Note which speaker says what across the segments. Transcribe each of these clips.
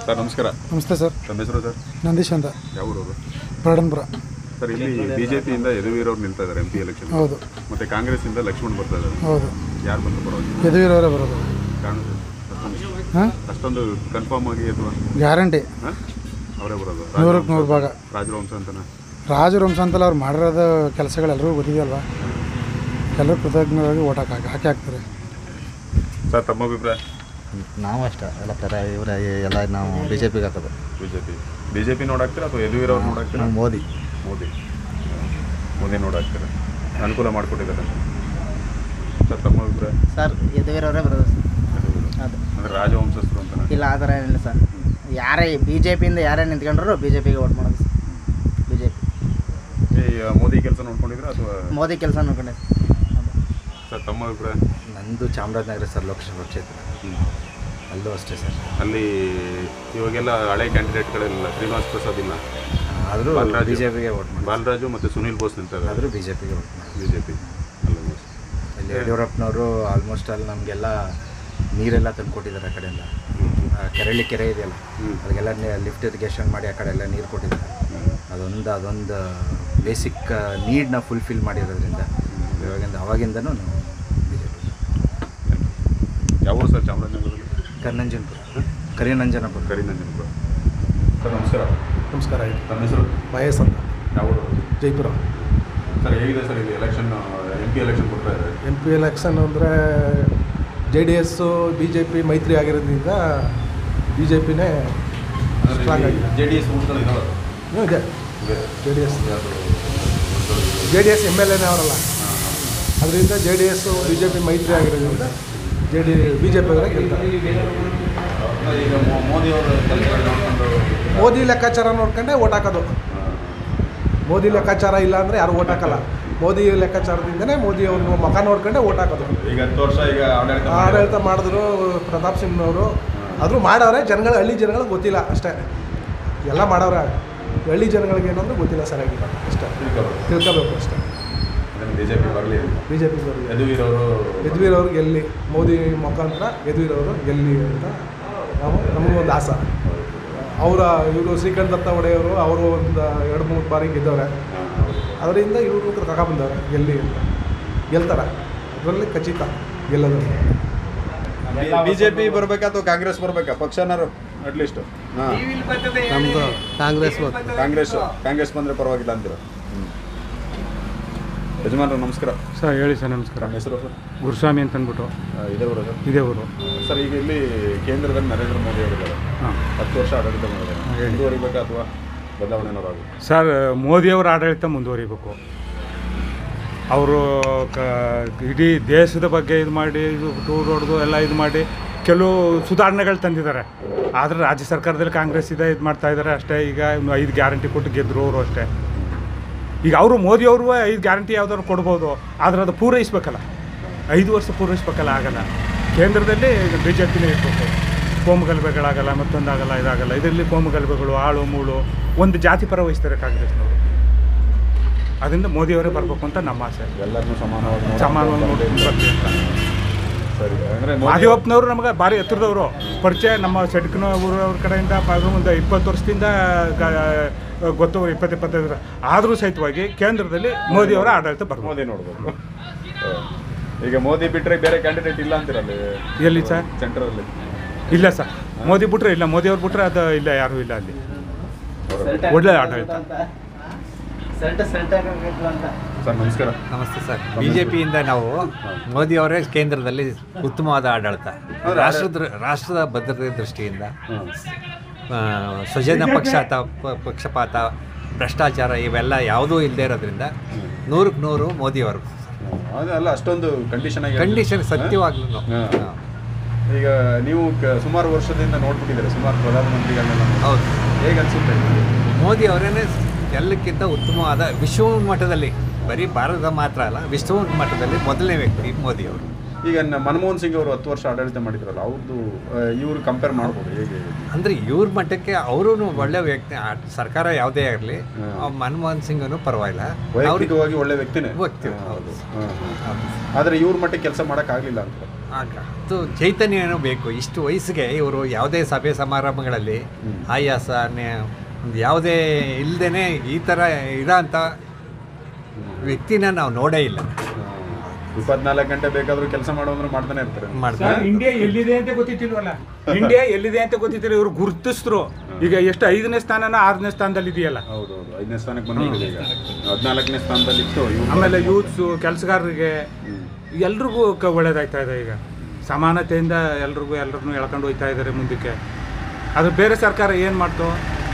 Speaker 1: Sir ನಮಸ್ಕಾರ.
Speaker 2: ನಮಸ್ತೆ sir.
Speaker 1: ನಮ್ಮ ಹೆಸರು ಸರ್?
Speaker 2: ನಂದೀಶ್ ಅಂತ.
Speaker 1: ಯಾವ ಊರವರು?
Speaker 2: ಪ್ರಾಡನ್ಪುರ.
Speaker 1: ಸರ್ ಇಲ್ಲಿ ಬಿಜೆಪಿಯಿಂದ ಯದುವೀರ್ ಅವ್ರು ನಿಲ್ತಾ ಇದ್ದಾರೆ MP ಎಲೆಕ್ಷನ್.
Speaker 2: ಹೌದು.
Speaker 1: ಮತ್ತು ಕಾಂಗ್ರೆಸ್ಸಿಂದ ಲಕ್ಷ್ಮಣ್ ಬರ್ತಾ ಇದ್ದಾರೆ.
Speaker 2: ಹೌದು.
Speaker 1: ಯಾರು ಬಂದು ಬರೋದು?
Speaker 2: ಯದುವೀರ್ ಅವರೇ ಬರೋದು.
Speaker 1: ಕಾರಣ
Speaker 2: ಹಾಂ,
Speaker 1: ಅಷ್ಟೊಂದು ಕನ್ಫರ್ಮ್ ಆಗಿ ಅಥವಾ
Speaker 2: ಗ್ಯಾರಂಟಿ
Speaker 1: ಅವರೇ ಬರೋದು?
Speaker 2: 100ಕ್ಕೆ 100 ಭಾಗ.
Speaker 1: ರಾಜವಂಶ ಅಂತನಾ?
Speaker 2: ರಾಜವಂಶ ಅಂತಲ್ಲ, ಅವ್ರು ಮಾಡಿರೋದು ಕೆಲಸಗಳು ಎಲ್ಲರಿಗೂ ಗೊತ್ತಿದೆಯಲ್ವಾ. ಎಲ್ಲರೂ ಕೃತಜ್ಞರಾಗಿ ಓಟ್ ಹಾಕಿ ಹಾಕ್ತಾರೆ.
Speaker 1: ಸರ್ ತಮ್ಮ ಅಭಿಪ್ರಾಯ?
Speaker 3: ನಾವು ಅಷ್ಟೇ ಎಲ್ಲ ಥರ ಇವರ ಎಲ್ಲ ನಾವು BJPಗೆ ಹಾಕೋದು.
Speaker 1: ಬಿಜೆಪಿ ನೋಡಾಕ್ತೀರಾ ಅಥವಾ ಯದುವೀರ್ ಅವ್ರು ನೋಡಾಕ್ತೀರಾ?
Speaker 3: ಮೋದಿ
Speaker 1: ನೋಡಾಕ್ತೀರಾ? ಅನುಕೂಲ ಮಾಡಿಕೊಟ್ಟಿದ್ದಾರೆ. ಸರ್ ತಮ್ಮ ಅಭಿಪ್ರಾಯ?
Speaker 4: ಸರ್ ಯದುವೀರ್ ಅವರೇ ಬರೋದು ಅದು.
Speaker 1: ಅಂದರೆ ರಾಜವಂಶಸ್ಥರು ಅಂತನಾ?
Speaker 4: ಇಲ್ಲ, ಆ ಥರ ಏನಿಲ್ಲ ಸರ್. ಯಾರೇ BJPಯಿಂದ ಯಾರೇ ನಿಂತ್ಕೊಂಡ್ರು BJPಗೆ ವೋಟ್ ಮಾಡೋದು ಸರ್. BJP.
Speaker 1: ಮೋದಿ ಕೆಲಸ ನೋಡ್ಕೊಂಡಿದ್ರೆ ಅಥವಾ
Speaker 4: ಮೋದಿ ಕೆಲಸ ನೋಡ್ಕೊಂಡೆ.
Speaker 1: ಸರ್ ತಮ್ಮ ಅಭಿಪ್ರಾಯ?
Speaker 3: ನಂದು ಚಾಮರಾಜನಗರ ಸರ್ ಲೋಕಸಭಾ ಕ್ಷೇತ್ರ. ಅಲ್ಲೂ ಅಷ್ಟೇ ಸರ್.
Speaker 1: ಅಲ್ಲಿ ಇವಾಗೆಲ್ಲ ಹಳೆ ಕ್ಯಾಂಡಿಡೇಟ್ಗಳೆಲ್ಲ ಶ್ರೀನಿವಾಸ್ ಪ್ರಸಾದ್ ಇಲ್ಲ,
Speaker 3: ಆದರೂ BJPಗೆ ವೋಟ್ ಮಾಡಿ.
Speaker 1: ಬಾಲರಾಜು ಮತ್ತು ಸುನೀಲ್ ಬೋಸ್ ನಿಂತಾರೆ.
Speaker 3: ಆದರೂ BJPಗೆ ವೋಟ್ ಮಾಡಿ.
Speaker 1: BJP ಅಲ್ಲ
Speaker 3: ಇಲ್ಲಿ ಯಡಿಯೂರಪ್ಪನವರು ಆಲ್ಮೋಸ್ಟ್ ಅಲ್ಲಿ ನಮಗೆಲ್ಲ ನೀರೆಲ್ಲ ತಂದು ಕೊಟ್ಟಿದ್ದಾರೆ. ಆ ಕಡೆಯಿಂದ ಕೆರಳಿ ಕೆರೆ ಇದೆಯಲ್ಲ, ಅದಕ್ಕೆಲ್ಲ ಲಿಫ್ಟ್ ಇರಿಗೇಷನ್ ಮಾಡಿ ಆ ಕಡೆ ಎಲ್ಲ ನೀರು ಕೊಟ್ಟಿದ್ದಾರೆ. ಅದೊಂದು ಬೇಸಿಕ್ ನೀಡನ್ನ ಫುಲ್ಫಿಲ್ ಮಾಡಿರೋದ್ರಿಂದ ಅವಾಗಿಂದನೂ ನಾವು BJP.
Speaker 1: ಯಾವ ಸರ್ ಚಾಮರಾಜನಗರದಲ್ಲಿ?
Speaker 3: ಕರಿನಂಜನಪುರ.
Speaker 1: ಸರ್ ನಮಸ್ಕಾರ.
Speaker 2: ನಮಸ್ಕಾರ.
Speaker 1: ನಮ್ಮ ಹೆಸರು?
Speaker 2: ಮಹೇಶ್ ಅಂತ.
Speaker 1: ಯಾವ
Speaker 2: ಜೈಪುರ.
Speaker 1: ಸರ್ ಹೇಗಿದೆ ಸರ್ ಇದು ಎಲೆಕ್ಷನ್? MP ಎಲೆಕ್ಷನ್ ಕೊಡ್ತಾ ಇದ್ದಾರೆ.
Speaker 2: MP ಎಲೆಕ್ಷನ್ ಅಂದರೆ JDS BJP ಮೈತ್ರಿ ಆಗಿರೋದ್ರಿಂದ BJPನೇ ಸ್ಟ್ರಾಂಗ್ ಆಗಿದೆ.
Speaker 1: JDS ಊಟಗಳು ಇದಾವೆ?
Speaker 2: ಇದೆ. JDS MLAನೇ ಅವರಲ್ಲ, ಅದರಿಂದ JDS BJP ಮೈತ್ರಿ ಆಗಿರೋದ್ರಿಂದ BJP ಅವರೇ ಗೆಲ್ತಾರೆ.
Speaker 1: ಈಗ ಮೋದಿಯವರು ನೋಡಿಕೊಂಡು
Speaker 2: ಮೋದಿ ಲೆಕ್ಕಾಚಾರ ನೋಡ್ಕೊಂಡೆ ಓಟ್ ಹಾಕೋದು. ಮೋದಿ ಲೆಕ್ಕಾಚಾರ ಇಲ್ಲ ಅಂದರೆ ಯಾರು ಓಟ್ ಹಾಕಲ್ಲ. ಮೋದಿ ಲೆಕ್ಕಾಚಾರದಿಂದನೇ ಮೋದಿ ಅವ್ರ ಮುಖ ನೋಡ್ಕೊಂಡೆ ಓಟ್ ಹಾಕೋದು.
Speaker 1: ಈಗ 10 ವರ್ಷ ಈಗ
Speaker 2: ಆಡಳಿತ ಮಾಡಿದ್ರು ಪ್ರತಾಪ್ ಸಿಂಗ್ನವರು. ಆದರೂ ಮಾಡವ್ರೆ, ಹಳ್ಳಿ ಜನಗಳಿಗೆ ಗೊತ್ತಿಲ್ಲ ಅಷ್ಟೇ. ಎಲ್ಲ ಮಾಡವ್ರೆ, ಹಳ್ಳಿ ಜನಗಳಿಗೆ ಏನಂದ್ರೆ ಗೊತ್ತಿಲ್ಲ ಸರಿಯಾಗಿ ಅಷ್ಟೇ. ತಿಳ್ಕೋಬೇಕು ಅಷ್ಟೇ.
Speaker 1: BJP ಬರಲಿ.
Speaker 2: ಯದುವೀರ್ ಅವರು ಗೆಲ್ಲಿ, ಮೋದಿ ಮುಖಾಂತರ ಯದುವೀರ್ ಅವರು ಗೆಲ್ಲಿ ಅಂತ ನಮಗೊಂದು ಆಸೆ. ಇವರು ಶ್ರೀಕಂಠ ದತ್ತ ಒಡೆಯವರು ಅವರು ಒಂದು 2-3 ಬಾರಿ ಗೆದ್ದವ್ರೆ. ಅದರಿಂದ ಇವರು ತಗೊಬಂದವ್ರೆ ಗೆಲ್ಲಿ ಅಂತ. ಗೆಲ್ತಾರೆ, ಅದರಲ್ಲಿ ಖಚಿತ ಗೆಲ್ಲೋದು.
Speaker 1: BJP ಬರಬೇಕಾ ಅಥವಾ ಕಾಂಗ್ರೆಸ್ ಬರಬೇಕಾ? ಪಕ್ಷನಾರು ಅಟ್ಲೀಸ್ಟ್
Speaker 3: ನಮ್ಮದು
Speaker 1: ಕಾಂಗ್ರೆಸ್ ಬಂದರೆ ಪರವಾಗಿಲ್ಲ ಅಂತೀರ? ಯಜಮಾನ್ರು ನಮಸ್ಕಾರ.
Speaker 2: ಸರ್ ಹೇಳಿ ಸರ್. ನಮಸ್ಕಾರ.
Speaker 1: ನಮ್ಮ ಹೆಸರು?
Speaker 2: ಗುರುಸ್ವಾಮಿ ಅಂತ ಅಂದ್ಬಿಟ್ಟು. ಇದೇ ಊರು
Speaker 1: ಸರ್. ಈಗ ಇಲ್ಲಿ ಕೇಂದ್ರದಲ್ಲಿ ನರೇಂದ್ರ ಮೋದಿ ಅವರಿದ್ದಾರೆ. 10 ವರ್ಷ ಆಡಳಿತ ಮಾಡಿದ್ದಾರೆ. ಮುಂದುವರಿಬೇಕಾ ಅಥವಾ ಬದಲಾವಣೆ ಏನಾದ್ರು?
Speaker 2: ಸರ್, ಮೋದಿಯವರ ಆಡಳಿತ ಮುಂದುವರಿಬೇಕು. ಅವರು ಇಡೀ ದೇಶದ ಬಗ್ಗೆ ಇದು ಮಾಡಿ ಟೂರ್ ಹೊಡೆದು ಎಲ್ಲ ಇದು ಮಾಡಿ ಕೆಲವು ಸುಧಾರಣೆಗಳು ತಂದಿದ್ದಾರೆ. ಆದರೆ ರಾಜ್ಯ ಸರ್ಕಾರದಲ್ಲಿ ಕಾಂಗ್ರೆಸ್ ಇದು ಮಾಡ್ತಾ ಇದ್ದಾರೆ ಅಷ್ಟೇ. ಈಗ 5 ಗ್ಯಾರಂಟಿ ಕೊಟ್ಟು ಗೆದ್ದರು ಅವರು ಅಷ್ಟೇ. ಈಗ ಮೋದಿಯವರು 5 ಗ್ಯಾರಂಟಿ ಯಾವ್ದಾದ್ರು ಕೊಡ್ಬೋದು, ಆದರೆ ಅದು ಪೂರೈಸಬೇಕಲ್ಲ. 5 ವರ್ಷ ಪೂರೈಸಬೇಕಲ್ಲ, ಆಗಲ್ಲ. ಕೇಂದ್ರದಲ್ಲಿ BJPನೇ ಇರಬೇಕು. ಕೋಮುಗಲಭೆಗಳಾಗಲ್ಲ, ಮತ್ತೊಂದಾಗಲ್ಲ, ಇದಾಗಲ್ಲ. ಇದರಲ್ಲಿ ಕೋಮುಗಲಭೆಗಳು, ಆಳು ಮೂಳು, ಒಂದು ಜಾತಿ ಪರ ವಹಿಸ್ತಾರೆ ಕಾಂಗ್ರೆಸ್ನವರು. ಅದರಿಂದ ಮೋದಿಯವರೇ ಬರಬೇಕು ಅಂತ ನಮ್ಮ ಆಸೆ.
Speaker 1: ಎಲ್ಲರನ್ನೂ ಸಮಾನವಾಗಿ
Speaker 2: ಬರ್ತೀವಿ ಅಂತ.
Speaker 1: ಸರಿ. ಅಂದರೆ
Speaker 2: ಮಾದೇವಪ್ಪನವರು ನಮಗೆ ಭಾರಿ ಎತ್ತರದವರು ಪರಿಚಯ. ನಮ್ಮ ಸೆಡ್ಕನ ಊರವ್ರ ಕಡೆಯಿಂದ ಒಂದು 20 ವರ್ಷದಿಂದ ಗೊತ್ತವರು, 20-25. ಆದರೂ ಸಹಿತವಾಗಿ ಕೇಂದ್ರದಲ್ಲಿ ಮೋದಿಯವರ ಆಡಳಿತ ಬರ್ಬೋದು.
Speaker 1: ಮೋದಿ ನೋಡ್ಬೋದು. ಈಗ ಮೋದಿ ಬಿಟ್ಟರೆ ಬೇರೆ ಕ್ಯಾಂಡಿಡೇಟ್ ಇಲ್ಲ ಅಂತೀರಲ್ಲಿ?
Speaker 2: ಎಲ್ಲಿ ಸರ್?
Speaker 1: ಸೆಂಟ್ರಲ್ಲಿ
Speaker 2: ಇಲ್ಲ ಸರ್. ಮೋದಿ ಬಿಟ್ಟರೆ ಇಲ್ಲ, ಮೋದಿಯವ್ರು ಬಿಟ್ಟರೆ ಅದು ಇಲ್ಲ, ಯಾರೂ ಇಲ್ಲ ಅಲ್ಲಿ. ಒಳ್ಳೆ ಆಡಳಿತ.
Speaker 1: ಸರ್ ನಮಸ್ಕಾರ.
Speaker 3: ನಮಸ್ತೆ ಸರ್. BJPಯಿಂದ ನಾವು ಮೋದಿಯವರೇ ಕೇಂದ್ರದಲ್ಲಿ ಉತ್ತಮವಾದ ಆಡಳಿತ, ರಾಷ್ಟ್ರದ ಭದ್ರತೆ ದೃಷ್ಟಿಯಿಂದ ಸ್ವಜನ ಪಕ್ಷಪಾತ, ಭ್ರಷ್ಟಾಚಾರ ಇವೆಲ್ಲ ಯಾವುದೂ ಇಲ್ಲದೆ ಇರೋದ್ರಿಂದ 100ಕ್ಕೆ 100 ಮೋದಿಯವರು.
Speaker 1: ಅದಲ್ಲ ಅಷ್ಟೊಂದು
Speaker 3: ಕಂಡೀಷನ್ ಸತ್ಯವಾಗ್ಲೂ.
Speaker 1: ಈಗ ನೀವು ಸುಮಾರು ವರ್ಷದಿಂದ ನೋಡ್ಬಿಟ್ಟಿದ್ದಾರೆ ಸುಮಾರು ಪ್ರಧಾನಮಂತ್ರಿಗಳನ್ನೆಲ್ಲ.
Speaker 3: ಹೌದು.
Speaker 1: ಹೇಗೆ ಅನಿಸುತ್ತೆ?
Speaker 3: ಮೋದಿ ಅವರೇನೆ ಎಲ್ಲಕ್ಕಿಂತ ಉತ್ತಮವಾದ ವಿಶ್ವ ಮಟ್ಟದಲ್ಲಿ, ಬರೀ ಭಾರತ ಮಾತ್ರ ಅಲ್ಲ, ವಿಶ್ವ ಮಟ್ಟದಲ್ಲಿ ಮೊದಲನೇ ವ್ಯಕ್ತಿ ಮೋದಿಯವರು.
Speaker 1: ಈಗ ಮನಮೋಹನ್ ಸಿಂಗ್ ಅವರು 10 ವರ್ಷ ಆಡಳಿತ ಮಾಡಿದ್ರಲ್ಲ, ಅವ್ರದ್ದು ಇವರು ಕಂಪೇರ್ ಮಾಡ್ಬೋದು ಹೇಗೆ?
Speaker 3: ಅಂದರೆ ಇವ್ರ ಮಟ್ಟಕ್ಕೆ ಅವರು ಒಳ್ಳೆ ವ್ಯಕ್ತಿ. ಸರ್ಕಾರ ಯಾವುದೇ ಆಗಲಿ, ಮನಮೋಹನ್ ಸಿಂಗನು ಪರವಾಗಿಲ್ಲ,
Speaker 1: ವೈಯಕ್ತಿಕವಾಗಿ ಒಳ್ಳೆ ವ್ಯಕ್ತಿನೇ.
Speaker 3: ಹೌದು.
Speaker 1: ಆದರೆ ಇವ್ರ ಮಟ್ಟಕ್ಕೆ ಕೆಲಸ ಮಾಡೋಕ್ಕಾಗಲಿಲ್ಲ ಅಂತ.
Speaker 5: ಅದು ಚೈತನ್ಯ ಬೇಕು. ಇಷ್ಟು ವಯಸ್ಸಿಗೆ ಇವರು ಯಾವುದೇ ಸಭೆ ಸಮಾರಂಭಗಳಲ್ಲಿ ಆಯಾಸ ಒಂದು ಯಾವುದೇ ಇಲ್ಲದೇ ಈ ಥರ ಇರೋ ಅಂಥ ವ್ಯಕ್ತಿನ ನಾವು ನೋಡೇ ಇಲ್ಲ.
Speaker 1: 24 ಗಂಟೆ ಬೇಕಾದ್ರೂ ಕೆಲಸ ಮಾಡೋಂದ್ರೆ ಮಾಡ್ತಾನೆ ಇರ್ತಾರೆ.
Speaker 5: ಮಾಡ್ತಾರೆ.
Speaker 2: ಇಂಡಿಯಾ ಎಲ್ಲಿದೆ ಅಂತ ಗೊತ್ತಿತ್ತಿಲ್ವಲ್ಲ, ಇಂಡಿಯಾ ಎಲ್ಲಿದೆ ಅಂತ ಗೊತ್ತಿತ್ತಿಲ್ಲ, ಇವ್ರು ಗುರುತಿಸಿದ್ರು. ಈಗ ಎಷ್ಟು 5ನೇ ಸ್ಥಾನನ 6ನೇ ಸ್ಥಾನದಲ್ಲಿ ಇದೆಯಲ್ಲ.
Speaker 1: ಹೌದೌದು, 5ನೇ ಸ್ಥಾನಕ್ಕೆ ಬಂದಿದೆ. ಈಗ 14ನೇ ಸ್ಥಾನದಲ್ಲಿ ಇತ್ತು.
Speaker 2: ಆಮೇಲೆ ಯೂತ್ಸು, ಕೆಲಸಗಾರರಿಗೆ ಎಲ್ರಿಗೂ ಒಳ್ಳೇದಾಗ್ತಾ ಇದೆ. ಈಗ ಸಮಾನತೆಯಿಂದ ಎಲ್ಲರನ್ನೂ ಎಳ್ಕೊಂಡು ಹೋಗ್ತಾ ಇದ್ದಾರೆ ಮುಂದಕ್ಕೆ. ಅದು ಬೇರೆ ಸರ್ಕಾರ ಏನು ಮಾಡ್ತು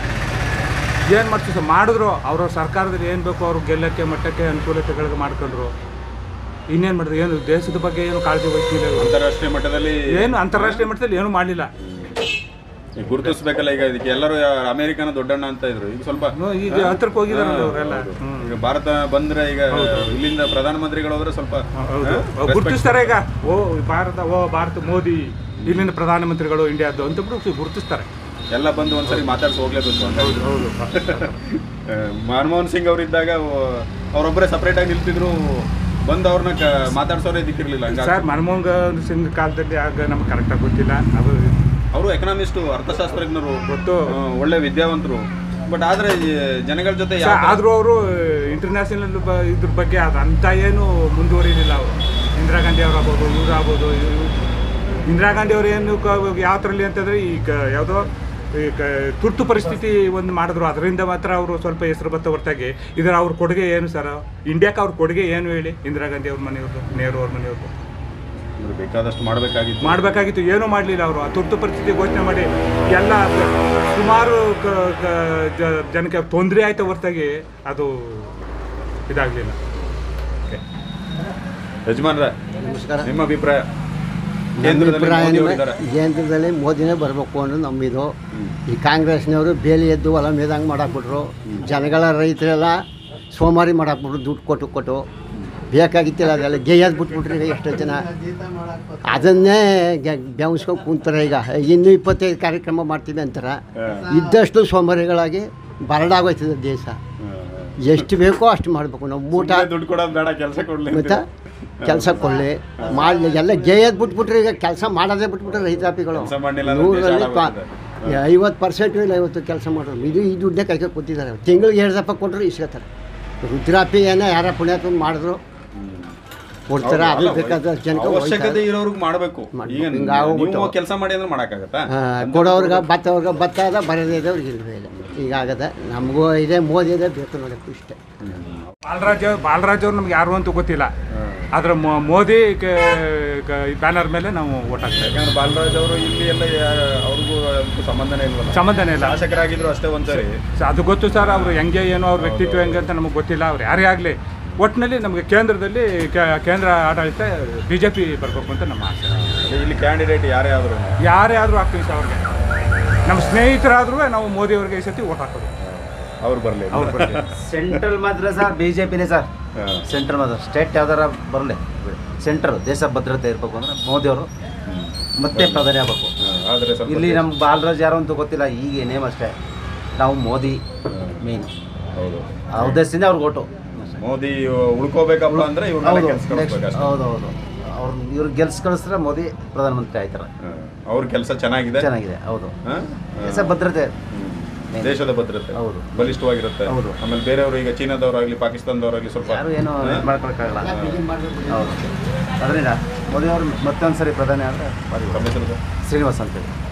Speaker 2: ಸರ್, ಮಾಡಿದ್ರು ಅವ್ರವ್ರ ಸರ್ಕಾರದಲ್ಲಿ ಏನು ಬೇಕೋ ಅವ್ರು ಗೆಲ್ಲಕ್ಕೆ ಮಟ್ಟಕ್ಕೆ ಅನುಕೂಲತೆಗಳಿಗೆ ಮಾಡ್ಕೊಂಡ್ರು. ಇನ್ನೇನು ಮಾಡಿದ್ರು, ಏನು ದೇಶದ ಬಗ್ಗೆ ಏನು ಕಾಳಜಿ ವಹಿಸಿಲ್ಲ.
Speaker 1: ಅಂತಾರಾಷ್ಟ್ರೀಯ ಮಟ್ಟದಲ್ಲಿ
Speaker 2: ಏನು ಮಾಡಲಿಲ್ಲ.
Speaker 1: ಗುರುತಿಸ್ಬೇಕಲ್ಲ. ಈಗ ಇದಕ್ಕೆ ಎಲ್ಲರೂ ಅಮೆರಿಕನ ದೊಡ್ಡಣ್ಣ ಅಂತ ಇದ್ರು, ಈಗ ಸ್ವಲ್ಪ
Speaker 2: ಈಗ ಹತ್ರಕ್ಕೆ ಹೋಗಿದಾರಲ್ಲ ಅವರೆಲ್ಲ.
Speaker 1: ಈಗ ಭಾರತ ಬಂದ್ರೆ ಈಗ ಇಲ್ಲಿಂದ ಪ್ರಧಾನಮಂತ್ರಿಗಳು ಹೋದ್ರೆ ಸ್ವಲ್ಪ
Speaker 2: ಗುರುತಿಸ್ತಾರೆ. ಈಗ ಭಾರತ ಮೋದಿ ಇಲ್ಲಿಂದ ಪ್ರಧಾನಮಂತ್ರಿಗಳು ಇಂಡಿಯಾದ್ದು ಅಂತ ಬಿಟ್ಟು ಗುರುತಿಸ್ತಾರೆ.
Speaker 1: ಎಲ್ಲ ಬಂದು ಒಂದ್ಸರಿ ಮಾತಾಡ್ಸಿ ಹೋಗ್ಲೇಬೇಕು.
Speaker 2: ಹೌದು.
Speaker 1: ಮನಮೋಹನ್ ಸಿಂಗ್ ಅವರಿದ್ದಾಗ ಅವರೊಬ್ಬರೇ ಸಪ್ರೇಟ್ ಆಗಿ ನಿಲ್ತಿದ್ರು, ಬಂದು ಅವ್ರನ್ನ ಮಾತಾಡ್ಸೋರೇ ದಿಕ್ಕಿರ್ಲಿಲ್ಲ.
Speaker 2: ಸರ್, ಮನಮೋಹನ್ ಸಿಂಗ್ ಕಾಲದಲ್ಲಿ ಆಗ ನಮ್ಗೆ ಕರೆಕ್ಟಾಗಿ ಗೊತ್ತಿಲ್ಲ.
Speaker 1: ಅವರು ಎಕನಾಮಿಸ್ಟು, ಅರ್ಥಶಾಸ್ತ್ರಜ್ಞರು,
Speaker 2: ಗೊತ್ತು,
Speaker 1: ಒಳ್ಳೆ ವಿದ್ಯಾವಂತರು. ಬಟ್ ಆದ್ರೆ ಜನಗಳ ಜೊತೆ
Speaker 2: ಆದರೂ ಅವರು ಇಂಟರ್ನ್ಯಾಷನಲ್ ಇದ್ರ ಬಗ್ಗೆ ಅದಂತ ಏನು ಮುಂದುವರಿಲಿಲ್ಲ. ಅವರು ಇಂದಿರಾ ಗಾಂಧಿ ಅವ್ರು ಆಗ್ಬೋದು, ಇವ್ರು ಆಗ್ಬೋದು. ಇಂದಿರಾ ಗಾಂಧಿ ಅವರು ಏನು ಯಾವ ಥರಲ್ಲಿ ಅಂತಂದರೆ, ಈಗ ಯಾವುದೋ ಈಗ ತುರ್ತು ಪರಿಸ್ಥಿತಿ ಒಂದು ಮಾಡಿದ್ರು, ಅದರಿಂದ ಮಾತ್ರ ಅವರು ಸ್ವಲ್ಪ ಹೆಸರು ಬತ್ತ ಹೊರತಾಗಿ ಇದರ ಅವ್ರ ಕೊಡುಗೆ ಏನು ಸರ್? ಇಂಡಿಯಾಕ್ಕೆ ಅವ್ರ ಕೊಡುಗೆ ಏನು ಹೇಳಿ? ಇಂದಿರಾ ಗಾಂಧಿ ಅವ್ರ ಮನೆಯವ್ರದ್ದು, ನೆಹರು ಅವ್ರ ಮನೆಯವ್ರದ್ದು
Speaker 1: ಬೇಕಾದಷ್ಟು ಮಾಡಬೇಕಾಗಿತ್ತು.
Speaker 2: ಏನೂ ಮಾಡಲಿಲ್ಲ ಅವರು. ಆ ತುರ್ತು ಪರಿಸ್ಥಿತಿ ಘೋಷಣೆ ಮಾಡಿ ಎಲ್ಲ ಸುಮಾರು ಜನಕ್ಕೆ ತೊಂದರೆ ಆಯ್ತು ಹೊರತಾಗಿ ಅದು ಇದಾಗಲಿಲ್ಲ.
Speaker 1: ಯಜಮಾನ್ರ,
Speaker 6: ನಮಸ್ಕಾರ.
Speaker 1: ನಿಮ್ಮ ಅಭಿಪ್ರಾಯ?
Speaker 6: ಕೇಂದ್ರದಲ್ಲಿ ಮೋದಿನೇ ಬರಬೇಕು ಅನ್ನೋದು ನಮ್ಮಿದು. ಈ ಕಾಂಗ್ರೆಸ್ನವರು ಬೇಲಿ ಎದ್ದು ಹೊಲ ಮೇದಂಗೆ ಮಾಡಾಕ್ಬಿಟ್ರು. ಜನಗಳ ರೈತರೆಲ್ಲ ಸೋಮಾರಿ ಮಾಡಾಕ್ಬಿಟ್ರು, ದುಡ್ಡು ಕೊಟ್ಟು ಬೇಕಾಗಿತ್ತಿಲ್ಲ. ಅದೆಲ್ಲ ಗೇಯದ್ ಬಿಟ್ಬಿಟ್ರಿ. ಈಗ ಎಷ್ಟೋ ಜನ ಅದನ್ನೇ ಬೆವಸ್ಕೊಂಡು ಕೂತಾರೆ. ಈಗ ಇನ್ನೂ 25 ಕಾರ್ಯಕ್ರಮ ಮಾಡ್ತೀವಿ ಅಂತಾರೆ. ಇದ್ದಷ್ಟು ಸೋಮಾರಿಗಳಾಗಿ ಬರಡಾಗೋಯ್ತದೆ ದೇಶ. ಎಷ್ಟು ಬೇಕೋ ಅಷ್ಟು ಮಾಡಬೇಕು. ನಾವು ಮೂಟ
Speaker 1: ದುಡ್ಡು ಕೊಡೋದು ಬೇಡ, ಕೆಲಸ ಕೊಡಲಿ
Speaker 6: ಮತ್ತು ಕೆಲಸ ಕೊಡಲಿ ಮಾಡಲಿ. ಎಲ್ಲ ಗೇಯದ್ ಬಿಟ್ಬಿಟ್ರೆ. ಈಗ ಕೆಲಸ ಮಾಡೋದೇ ಬಿಟ್ಬಿಟ್ರೆ ರೈತಾಪಿಗಳು 100ರಲ್ಲಿ 50% ಇಲ್ಲ 50 ಕೆಲಸ ಮಾಡೋರು. ಈ ದುಡ್ಡೇ ಕೈಗೆ ಕೂತಿದ್ದಾರೆ. ತಿಂಗಳಿಗೆ 2 ರೂಪಾಯಿ ಕೊಟ್ಟರು ಇಸ್ಕೊತಾರೆ. ರುದ್ರಾಪಿ ಏನೋ ಯಾರ ಪುಣ್ಯಾತ್ಮ ಮಾಡಿದ್ರು ಕೊಡ್ತಾರೆ. ಅದು ಬೇಕಾದ ಜನಕ್ಕೆ
Speaker 1: ಅವಶ್ಯಕತೆ ಇರೋರ್ಗೆ ಮಾಡಬೇಕು. ಈಗ ನೀವು ಕೆಲಸ ಮಾಡಿ ಅಂದ್ರೆ ಮಾಡೋಕ್ಕಾಗತ್ತಾ?
Speaker 6: ಕೊಡೋರ್ಗೆ ಭತ್ತ ಅದ, ಬರೋದೇ ಇದೆ, ಅವ್ರಿಗೆ ಇಲ್ವೇ ಇಲ್ಲ. ಈಗಾಗದೆ ನಮಗೂ ಇದೆ, ಮೋದಿ ಇದೆ, ಬೇಕು ನೋಡೋಕ್ಕೂ ಇಷ್ಟೇ.
Speaker 2: ಬಾಲರಾಜ್ ಅವ್ರು ನಮ್ಗೆ ಯಾರು ಅಂತ ಗೊತ್ತಿಲ್ಲ. ಆದ್ರೆ ಮೋದಿ ಬ್ಯಾನರ್ ಮೇಲೆ ನಾವು ಓಟ್ ಹಾಕ್ತಾ ಇದ್ದೀವಿ.
Speaker 1: ಯಾಕಂದ್ರೆ ಬಾಲರಾಜ್ ಅವರು ಇಲ್ಲಿ ಎಲ್ಲ ಅವ್ರಿಗೂ ಸಂಬಂಧನೇ ಇಲ್ಲ. ಶಾಸಕರಾಗಿದ್ರು ಅಷ್ಟೇ ಒಂದ್ಸರಿ.
Speaker 2: ಅದು ಗೊತ್ತು ಸರ್. ಅವರು ಹೆಂಗೆ ಏನೋ ಅವ್ರ ವ್ಯಕ್ತಿತ್ವ ಹೆಂಗೆ ಅಂತ ನಮಗೆ ಗೊತ್ತಿಲ್ಲ. ಅವ್ರು ಯಾರೇ ಆಗಲಿ, ಒಟ್ಟಿನಲ್ಲಿ ನಮಗೆ ಕೇಂದ್ರದಲ್ಲಿ ಕೇಂದ್ರ ಆಡಳಿತ BJP ಬರಬೇಕು ಅಂತ ನಮ್ಮ ಆಸೆ.
Speaker 1: ಇಲ್ಲಿ ಕ್ಯಾಂಡಿಡೇಟ್ ಯಾರೇ ಆದರೂ
Speaker 2: ಆಗ್ತೀವಿ ಸರ್. ಅವ್ರಿಗೆ ನಮ್ಮ ಸ್ನೇಹಿತರಾದ್ರೂ ನಾವು ಮೋದಿ ಅವ್ರಿಗೆ ಈ ಸತಿ ಓಟ್ ಹಾಕೋದು.
Speaker 1: ಅವ್ರು ಬರಲಿ.
Speaker 4: ಸೆಂಟ್ರಲ್ ಮಾತ್ರ ಸರ್ BJPನೇ ಸರ್. ಸೆಂಟ್ರಲ್ ಮಾತ್ರ. ಸ್ಟೇಟ್ ಯಾವ್ದಾರ ಬರಲಿ, ಸೆಂಟ್ರಲ್ ದೇಶ ಭದ್ರತೆ ಇರಬೇಕು ಅಂದ್ರೆ ಮೋದಿ ಅವರು ಮತ್ತೆ ಪ್ರಧಾನಿ ಆಗಬೇಕು. ಇಲ್ಲಿ ನಮ್ಮ ಬಾಲರಾಜ್ ಯಾರು ಅಂತ ಗೊತ್ತಿಲ್ಲ. ಈಗ ನೇಮ್ ಅಷ್ಟೇ. ನಾವು ಮೋದಿ ಮೇನ್ ಆ ಉದ್ದೇಶದಿಂದ ಅವ್ರಿಗೆ ಓಟು.
Speaker 1: ಮೋದಿ ಉಳ್ಕೋಬೇಕಪ್ಪ ಅಂದ್ರೆ
Speaker 4: ಹೌದೌದು. ಇವ್ರು ಗೆಲ್ಸ್ ಕಳಿಸಿದ್ರೆ ಮೋದಿ ಪ್ರಧಾನಮಂತ್ರಿ ಆಯ್ತಾರೆ.
Speaker 1: ಅವ್ರ ಕೆಲಸ ಚೆನ್ನಾಗಿದೆ.
Speaker 4: ಹೌದು. ದೇಶ ಭದ್ರತೆ,
Speaker 1: ದೇಶದ ಭದ್ರತೆ
Speaker 4: ಹೌದು,
Speaker 1: ಬಲಿಷ್ಠವಾಗಿರುತ್ತೆ.
Speaker 4: ಹೌದು.
Speaker 1: ಆಮೇಲೆ ಬೇರೆಯವರಾಗಲಿ, ಪಾಕಿಸ್ತಾನದವರಾಗಲಿ, ಪಾಕಿಸ್ತಾನದವರಾಗಲಿ ಸ್ವಲ್ಪ
Speaker 4: ಯಾರು ಏನು ಮಾಡ್ಕೊಳಕ್ಕಾಗಲ್ಲ. ಹೌದು. ಅದರಿಂದ ಮೋದಿ ಅವರು ಮತ್ತೊಂದು ಸರಿ ಪ್ರಧಾನಿ ಆದರೆ ಶ್ರೀನಿವಾಸ್ ಅಂತೇಳಿ.